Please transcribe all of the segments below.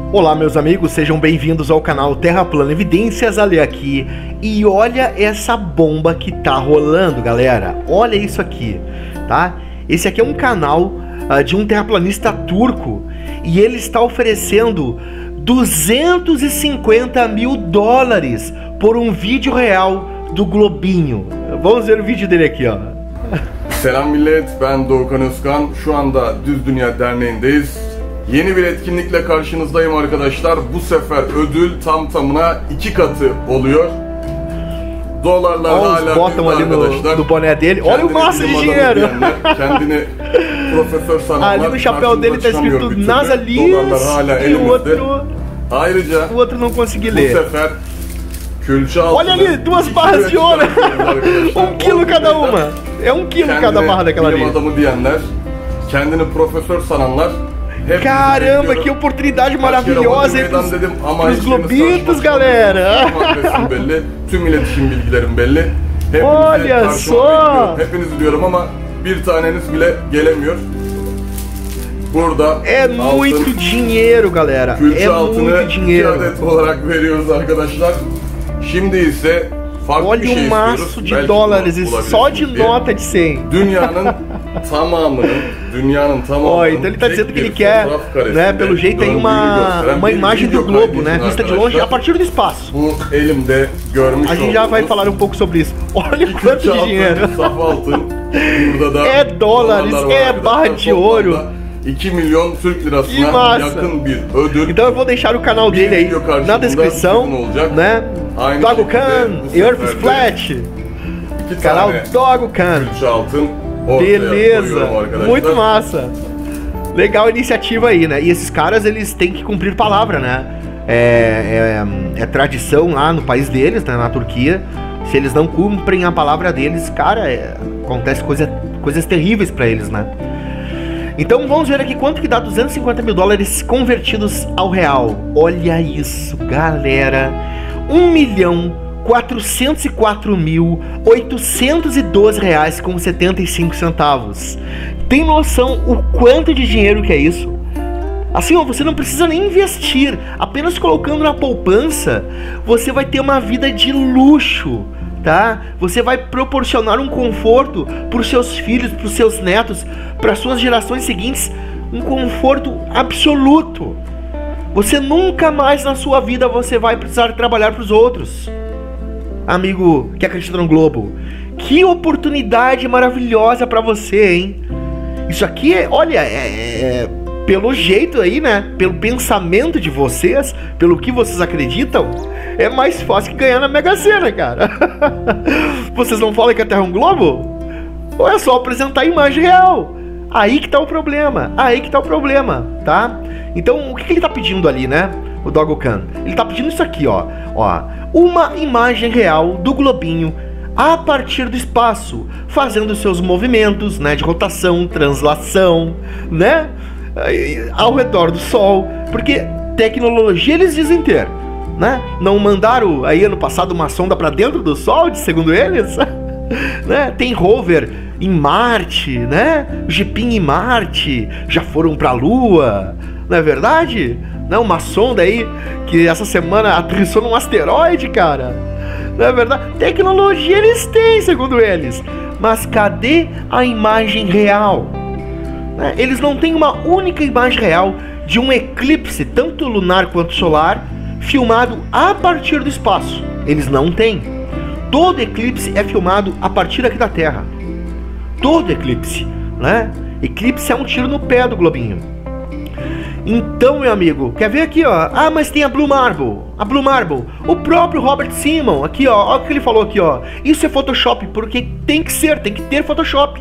Olá meus amigos, sejam bem-vindos ao canal Terra Plana Evidências, Ali aqui. E olha essa bomba que tá rolando, galera. Olha isso aqui, tá? Esse aqui é um canal de um terraplanista turco e ele está oferecendo 250 mil dólares por um vídeo real do Globinho. Vamos ver o vídeo dele aqui, ó. Selam millet, ben Doğukan Özkan. Şu anda Düz Dünya Derneği'ndeyiz. Yeni bir etkinlikle karşınızdayım arkadaşlar. Bu sefer ödül tam tamına 2 katı oluyor. Dolarlar hala botam ali no boné dele. Olha o massa de dinheiro. Kendini profesör sananlar. Ali no chapéu dele tá escrito NASA Liz e o outro não consegui ler. Bu sefer külçe altına. Olha ali, 2 barras de ouro. 1 quilo cada uma. É 1 quilo cada barra daquela ali. Adamı diyenler, kendini profesör sananlar. Caramba, que oportunidade maravilhosa aí pros globitos, galera! Tüm iletişim bilgilerim belli. Olha só! Hepinizi diyorum ama bir taneniz bile gelemiyor. Burada é muito dinheiro, galera. É muito dinheiro. 2 adet olarak veriyoruz arkadaşlar. Şimdi ise olha um maço de dólares, só de nota de 100. Dünyanın tamamının Ó, então ele tá dizendo que ele quer, né, pelo jeito aí uma imagem do globo, né, vista de longe a partir do espaço. A gente já vai falar um pouco sobre isso. Olha o quanto de dinheiro. É dólares, é barra de ouro. 2 milyon Türk lirasına yakın bir ödül. Então eu vou deixar o canal dele aí na descrição, né? Doğukan, Earth Flat. Canal Doğukan. Beleza, muito massa. Legal a iniciativa aí, né? E esses caras, eles têm que cumprir palavra, né? É tradição lá no país deles, né? Na Turquia. Se eles não cumprem a palavra deles, cara, acontece coisas terríveis pra eles, né? Então vamos ver aqui quanto que dá 250 mil dólares convertidos ao real. Olha isso, galera. 1.404.812 reais com 75 centavos. Tem noção o quanto de dinheiro que é isso? Assim, ó, você não precisa nem investir. Apenas colocando na poupança, você vai ter uma vida de luxo, tá? Você vai proporcionar um conforto para os seus filhos, para os seus netos, para as suas gerações seguintes, um conforto absoluto. Você nunca mais na sua vida você vai precisar trabalhar para os outros. Amigo que acredita no Globo, que oportunidade maravilhosa para você, hein? Isso aqui é, olha, pelo jeito aí, né? Pelo pensamento de vocês, pelo que vocês acreditam, é mais fácil que ganhar na Mega Sena, cara. Vocês não falam que a Terra é um globo? Ou é só apresentar a imagem real? Aí que tá o problema, tá? Então, o que ele tá pedindo ali, né? O Doğukan, ele tá pedindo isso aqui, ó. Uma imagem real do globinho a partir do espaço, fazendo seus movimentos, né? De rotação, translação, né? Ao redor do Sol, porque tecnologia eles dizem ter, né? Não mandaram aí ano passado uma sonda para dentro do Sol, segundo eles, né? Tem rover em Marte, né? Jeepinho em Marte, já foram para a Lua, não é verdade? Não, uma sonda aí que essa semana aterrissou num asteroide, cara. Não é verdade? Tecnologia eles têm, segundo eles, mas cadê a imagem real? Eles não têm uma única imagem real de um eclipse, tanto lunar quanto solar, filmado a partir do espaço. Eles não têm. Todo eclipse é filmado a partir aqui da Terra. Todo eclipse, né? Eclipse é um tiro no pé do globinho. Então, meu amigo, quer ver aqui, ó? Ah, mas tem a Blue Marble. A Blue Marble. O próprio Robert Simon, aqui, ó. Olha o que ele falou aqui, ó. Isso é Photoshop, porque tem que ter Photoshop.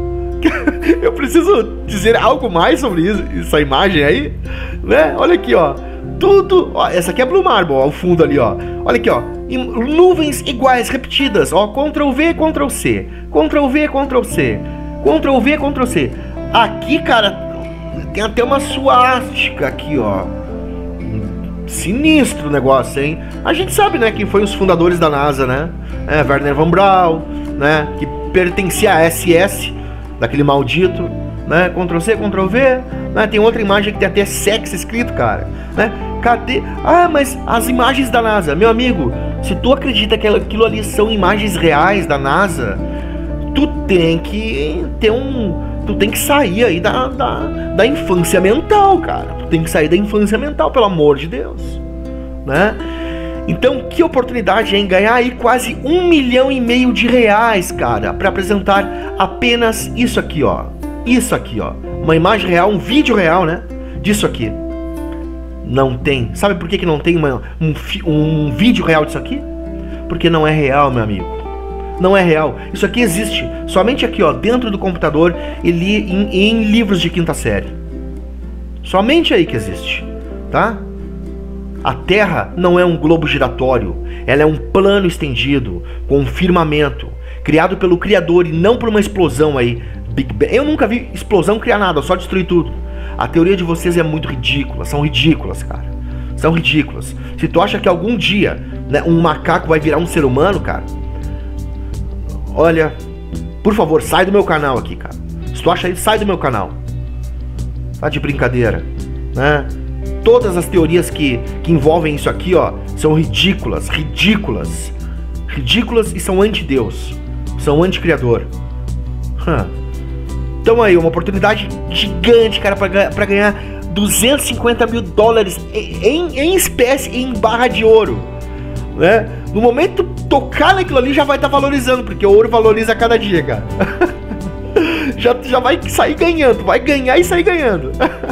Eu preciso dizer algo mais sobre isso, essa imagem aí, né? Olha aqui, ó. Tudo, ó, essa aqui é Blue Marble, ó, o fundo ali, ó. Olha aqui, ó. Nuvens iguais, repetidas, ó. Ctrl V, Ctrl C. Ctrl V, Ctrl C. Ctrl V, Ctrl C. Aqui, cara, tem até uma suástica aqui, ó. Sinistro o negócio, hein? A gente sabe, né, quem foi os fundadores da NASA, né? Wernher von Braun, né? Que pertencia à SS, daquele maldito, né? Ctrl C, Ctrl V, né? Tem outra imagem que tem até sexo escrito, cara, né? Cadê? Ah, mas as imagens da NASA, meu amigo, se tu acredita que aquilo ali são imagens reais da NASA, tu tem que ter tu tem que sair aí da infância mental, cara. Tu tem que sair da infância mental, pelo amor de Deus, né? Então, que oportunidade, hein? Ganhar aí quase R$1,5 milhão de reais, cara, para apresentar apenas isso aqui, ó. Isso aqui, ó. Uma imagem real, um vídeo real, né? Disso aqui. Não tem. Sabe por que não tem um vídeo real disso aqui? Porque não é real, meu amigo. Não é real. Isso aqui existe somente aqui, ó, dentro do computador e em livros de quinta série. Somente aí que existe, tá? A Terra não é um globo giratório, ela é um plano estendido, com um firmamento, criado pelo Criador e não por uma explosão aí, Big Bang. Eu nunca vi explosão criar nada, só destruir tudo. A teoria de vocês é muito ridícula, são ridículas, cara. São ridículas. Se tu acha que algum dia, né, um macaco vai virar um ser humano, cara, olha, por favor, sai do meu canal aqui, cara. Se tu acha isso, sai do meu canal. Tá de brincadeira, né? Todas as teorias que envolvem isso aqui, ó, são ridículas, ridículas. Ridículas e são anti-Deus. São anti-criador. Então aí, uma oportunidade gigante, cara, pra ganhar $250 mil em espécie, em barra de ouro, né? No momento que tocar naquilo ali, já vai estar valorizando, porque o ouro valoriza a cada dia, cara. já vai sair ganhando, vai ganhar e sair ganhando.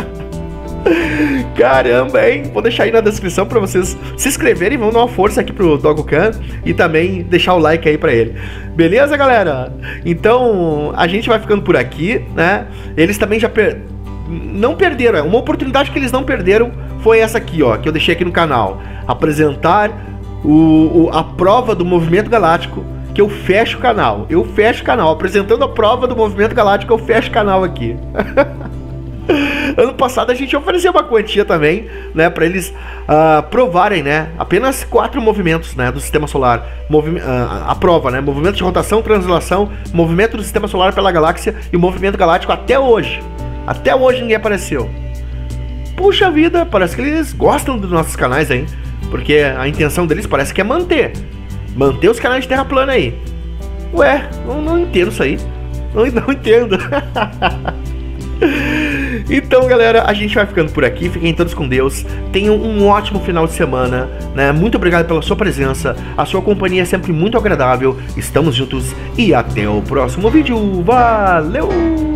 Caramba, hein? Vou deixar aí na descrição pra vocês se inscreverem, vão dar uma força aqui pro Dogocan e também deixar o like aí pra ele. Beleza, galera? Então, a gente vai ficando por aqui, né? Eles também já não perderam, uma oportunidade que eles não perderam foi essa aqui, ó, que eu deixei aqui no canal. Apresentar a prova do Movimento Galáctico, que eu fecho o canal. Eu fecho o canal, apresentando a prova do Movimento Galáctico, eu fecho o canal aqui. Ano passado a gente ofereceu uma quantia também, né, para eles provarem, né, apenas 4 movimentos, né, do Sistema Solar, a prova, né, movimento de rotação, translação, movimento do Sistema Solar pela galáxia e o movimento galáctico até hoje ninguém apareceu. Puxa vida, parece que eles gostam dos nossos canais aí, porque a intenção deles parece que é manter os canais de Terra plana aí. Ué, não entendo isso aí, não entendo. Então, galera, a gente vai ficando por aqui. Fiquem todos com Deus. Tenham um ótimo final de semana, né? Muito obrigado pela sua presença. A sua companhia é sempre muito agradável. Estamos juntos e até o próximo vídeo. Valeu!